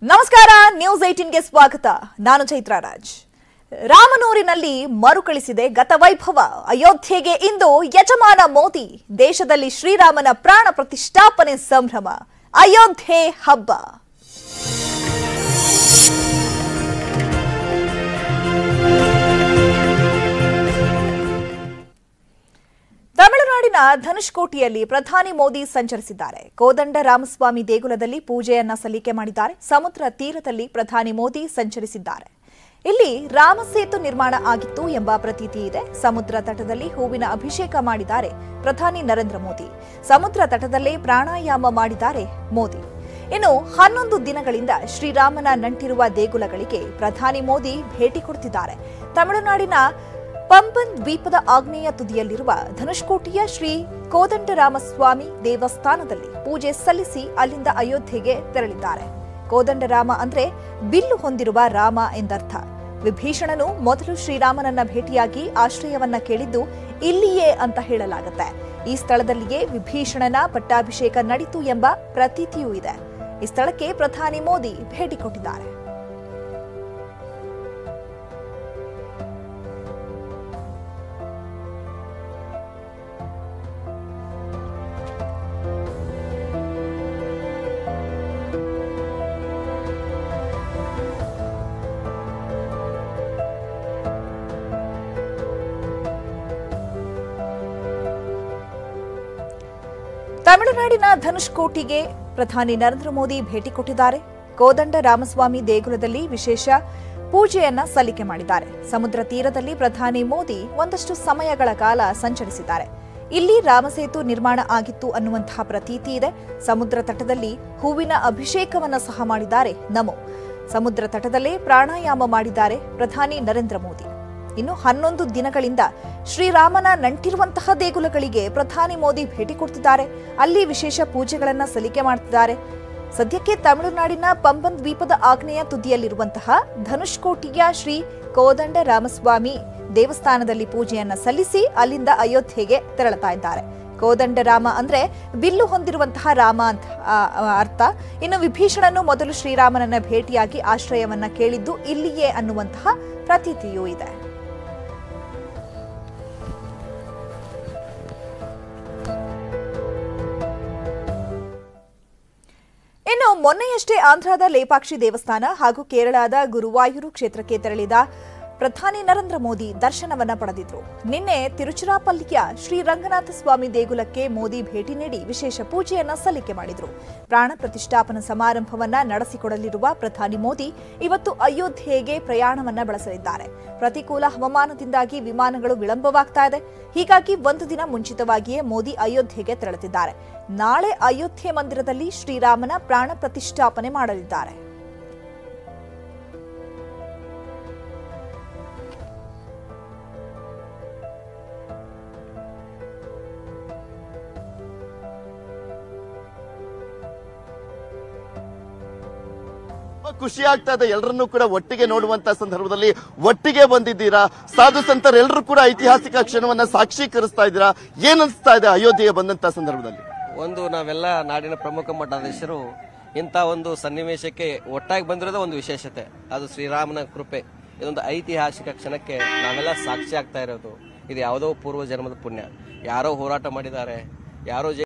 ನಮಸ್ಕಾರ ನ್ಯೂಸ್ 18 ಗೆ ಸ್ವಾಗತ. ನಾನು ಚೈತ್ರ ರಾಜ್. ರಾಮನೂರಿನಲ್ಲಿ ಮರುಕಳಿಸಿದೆ ಗತವೈಭವ. ಅಯೋಧ್ಯೆಗೆ ಇಂದು ಯಜಮಾನ ಮೋದಿ. ದೇಶದಲ್ಲಿ ಶ್ರೀರಾಮನ ಪ್ರಾಣ ಪ್ರತಿಷ್ಠಾಪನೆ ಸಂಭ್ರಮ. ಅಯೋಧ್ಯೆ ಹಬ್ಬ. ತಮಿಳುನಾಡಿನ ಧನುಷ್ಕೋಟಿಯಲ್ಲಿ ಪ್ರಧಾನಿ ಮೋದಿ ಸಂಚರಿಸಿದ್ದಾರೆ. ಕೋದಂಡ ರಾಮಸ್ವಾಮಿ ದೇಗುಲದಲ್ಲಿ ಪೂಜೆಯನ್ನ ಸಲ್ಲಿಕೆ ಮಾಡಿದ್ದಾರೆ. ಸಮುದ್ರ ತೀರದಲ್ಲಿ ಪ್ರಧಾನಿ ಮೋದಿ ಸಂಚರಿಸಿದ್ದಾರೆ. ಇಲ್ಲಿ ರಾಮಸೇತು ನಿರ್ಮಾಣ ಆಗಿತ್ತು ಎಂಬ ಪ್ರತೀತಿ ಇದೆ. ಸಮುದ್ರ ತಟದಲ್ಲಿ ಹೂವಿನ ಅಭಿಷೇಕ ಮಾಡಿದ್ದಾರೆ ಪ್ರಧಾನಿ ನರೇಂದ್ರ ಮೋದಿ. ಸಮುದ್ರ ತಟದಲ್ಲೇ ಪ್ರಾಣಾಯಾಮ ಮಾಡಿದ್ದಾರೆ ಮೋದಿ. ಇನ್ನು 11 ದಿನಗಳಿಂದ ಶ್ರೀರಾಮನ ನಂಟಿರುವ ದೇಗುಲಗಳಿಗೆ ಪ್ರಧಾನಿ ಮೋದಿ ಭೇಟಿ ಕೊಡುತ್ತಿದ್ದಾರೆ. ತಮಿಳುನಾಡಿನ ಪಂಪನ್ ದ್ವೀಪದ ಆಗ್ನೇಯ ತುದಿಯಲ್ಲಿರುವ ಧನುಷ್ಕೋಟಿಯ ಶ್ರೀ ಕೋದಂಡರಾಮಸ್ವಾಮಿ ದೇವಸ್ಥಾನದಲ್ಲಿ ಪೂಜೆ ಸಲ್ಲಿಸಿ ಅಲ್ಲಿಂದ ಅಯೋಧ್ಯೆಗೆ ತೆರಳಿದ್ದಾರೆ. ಕೋದಂಡರಾಮ ಅಂದ್ರೆ ಬಿಲ್ಲು ಹೊಂದಿರುವ ರಾಮ ಎಂದರ್ಥ. ವಿಭೀಷಣನು ಮೊದಲು ಶ್ರೀರಾಮನನ್ನ ಭೇಟಿಯಾಗಿ ಆಶ್ರಯವನ್ನ ಕೇಳಿದ್ದು ಇಲ್ಲಿಯೇ ಅಂತ ಹೇಳಲಾಗುತ್ತೆ. ಈ ಸ್ಥಳದಲ್ಲಿಯೇ ವಿಭೀಷಣನ ಪಟ್ಟಾಭಿಷೇಕ ನಡೀತು ಎಂಬ ಪ್ರತೀತಿಯೂ ಇದೆ. ಈ ಸ್ಥಳಕ್ಕೆ ಪ್ರಧಾನಿ ಮೋದಿ ಭೇಟಿ ಕೊಟ್ಟಿದ್ದಾರೆ. ತಮಿಳುನಾಡಿನ ಧನುಷ್ಕೋಟಿಗೆ ಪ್ರಧಾನಿ ನರೇಂದ್ರ ಮೋದಿ ಭೇಟಿ ಕೊಟ್ಟಿದ್ದಾರೆ. ಕೋದಂಡ ರಾಮಸ್ವಾಮಿ ದೇಗುಲದಲ್ಲಿ ವಿಶೇಷ ಪೂಜೆಯನ್ನ ಸಲ್ಲಿಕೆ ಮಾಡಿದ್ದಾರೆ. ಸಮುದ್ರ ತೀರದಲ್ಲಿ ಪ್ರಧಾನಿ ಮೋದಿ ಒಂದಷ್ಟು ಸಮಯಗಳ ಕಾಲ ಸಂಚರಿಸಿದ್ದಾರೆ. ಇಲ್ಲಿ ರಾಮಸೇತು ನಿರ್ಮಾಣ ಆಗಿತ್ತು ಅನ್ನುವಂತಹ ಪ್ರತೀತಿ ಇದೆ. ಸಮುದ್ರ ತಟದಲ್ಲಿ ಹೂವಿನ ಅಭಿಷೇಕವನ್ನ ಸಹ ಮಾಡಿದ್ದಾರೆ ನಮೋ. ಸಮುದ್ರ ತಟದಲ್ಲೇ ಪ್ರಾಣಾಯಾಮ ಮಾಡಿದ್ದಾರೆ ಪ್ರಧಾನಿ ನರೇಂದ್ರ ಮೋದಿ. ಇನ್ನು 11 ದಿನಗಳಿಂದ ಶ್ರೀರಾಮನ ನಂಟಿರುವಂತಹ ದೇಗುಲಗಳಿಗೆ ಪ್ರಧಾನಿ ಮೋದಿ ಭೇಟಿ ಕೊಡ್ತಿದ್ದಾರೆ. ಅಲ್ಲಿ ವಿಶೇಷ ಪೂಜೆಗಳನ್ನ ಸಲ್ಲಿಕೆ ಮಾಡ್ತಿದ್ದಾರೆ. ಸದ್ಯಕ್ಕೆ ತಮಿಳುನಾಡಿನ ಪಂಪನ್ ದ್ವೀಪದ ಆಗ್ನೇಯ ತುದಿಯಲ್ಲಿರುವಂತಹ ಧನುಷ್ಕೋಟಿಯ ಶ್ರೀ ಕೋದಂಡ ರಾಮಸ್ವಾಮಿ ದೇವಸ್ಥಾನದಲ್ಲಿ ಪೂಜೆಯನ್ನ ಸಲ್ಲಿಸಿ ಅಲ್ಲಿಂದ ಅಯೋಧ್ಯೆಗೆ ತೆರಳುತ್ತಾ ಇದ್ದಾರೆ. ಕೋದಂಡ ರಾಮ ಅಂದ್ರೆ ಬಿಲ್ಲು ಹೊಂದಿರುವಂತಹ ರಾಮ ಅಂತ ಅರ್ಥ. ಇನ್ನು ವಿಭೀಷಣನು ಮೊದಲು ಶ್ರೀರಾಮನನ್ನ ಭೇಟಿಯಾಗಿ ಆಶ್ರಯವನ್ನ ಕೇಳಿದ್ದು ಇಲ್ಲಿಯೇ ಅನ್ನುವಂತಹ ಪ್ರತೀತಿಯೂ ಇದೆ. ಇನ್ನು ಮೊನ್ನೆಯಷ್ಟೇ ಆಂಧ್ರದ ಲೇಪಾಕ್ಷಿ ದೇವಸ್ಥಾನ ಹಾಗೂ ಕೇರಳದ ಗುರುವಾಯೂರು ಕ್ಷೇತ್ರಕ್ಕೆ ತೆರಳಿದ ಪ್ರಧಾನಿ ನರೇಂದ್ರ ಮೋದಿ ದರ್ಶನವನ್ನ ಪಡೆದಿದ್ರು. ನಿನ್ನೆ ತಿರುಚಿರಾಪಲ್ಲಿಯ ಶ್ರೀ ರಂಗನಾಥ ಸ್ವಾಮಿ ದೇಗುಲಕ್ಕೆ ಮೋದಿ ಭೇಟಿ ನೀಡಿ ವಿಶೇಷ ಪೂಜೆಯನ್ನ ಸಲ್ಲಿಕೆ ಮಾಡಿದ್ರು. ಪ್ರಾಣ ಪ್ರತಿಷ್ಠಾಪನಾ ಸಮಾರಂಭವನ್ನ ನಡೆಸಿಕೊಡಲಿರುವ ಪ್ರಧಾನಿ ಮೋದಿ ಇವತ್ತು ಅಯೋಧ್ಯೆಗೆ ಪ್ರಯಾಣವನ್ನ ಬೆಳೆಸಲಿದ್ದಾರೆ. ಪ್ರತಿಕೂಲ ಹವಾಮಾನದಿಂದಾಗಿ ವಿಮಾನಗಳು ವಿಳಂಬವಾಗ್ತಾ ಇದೆ. ಹೀಗಾಗಿ 1 ದಿನ ಮುಂಚಿತವಾಗಿಯೇ ಮೋದಿ ಅಯೋಧ್ಯೆಗೆ ತೆರಳುತ್ತಿದ್ದಾರೆ. ನಾಳೆ ಅಯೋಧ್ಯೆ ಮಂದಿರದಲ್ಲಿ ಶ್ರೀರಾಮನ ಪ್ರಾಣ ಪ್ರತಿಷ್ಠಾಪನೆ ಮಾಡಲಿದ್ದಾರೆ. ಖುಷಿ ಆಗ್ತಾ ಇದೆ. ಎಲ್ಲರನ್ನೂ ಕೂಡ ಒಟ್ಟಿಗೆ ನೋಡುವಂತ ಸಂದರ್ಭದಲ್ಲಿ ಒಟ್ಟಿಗೆ ಬಂದಿದ್ದೀರಾ. ಸಾಧು ಸಂತರೆಲ್ಲರೂ ಕೂಡ ಐತಿಹಾಸಿಕ ಕ್ಷಣವನ್ನ ಸಾಕ್ಷೀಕರಿಸ್ತಾ ಇದ್ದೀರಾ. ಏನ್ ಅನಿಸ್ತಾ ಇದೆ ಅಯೋಧ್ಯೆಗೆ ಬಂದಂತ ಸಂದರ್ಭದಲ್ಲಿ? ನಾವೆಲ್ಲ ನಾಡಿನ ಪ್ರಮುಖ ಮಠಾಧೀಶರು ಇಂಥ ಒಂದು ಸನ್ನಿವೇಶಕ್ಕೆ ಒಟ್ಟಾಗಿ ಬಂದಿರೋದೇ ಒಂದು ವಿಶೇಷತೆ. ಅದು ಶ್ರೀರಾಮನ ಕೃಪೆ. ಇದೊಂದು ಐತಿಹಾಸಿಕ ಕ್ಷಣಕ್ಕೆ ನಾವೆಲ್ಲ ಸಾಕ್ಷಿ ಆಗ್ತಾ ಇರೋದು. ಇದು ಯಾವುದೋ ಪೂರ್ವ ಜನ್ಮದ ಪುಣ್ಯ. ಯಾರೋ ಹೋರಾಟ ಮಾಡಿದ್ದಾರೆ, ಯಾರೋ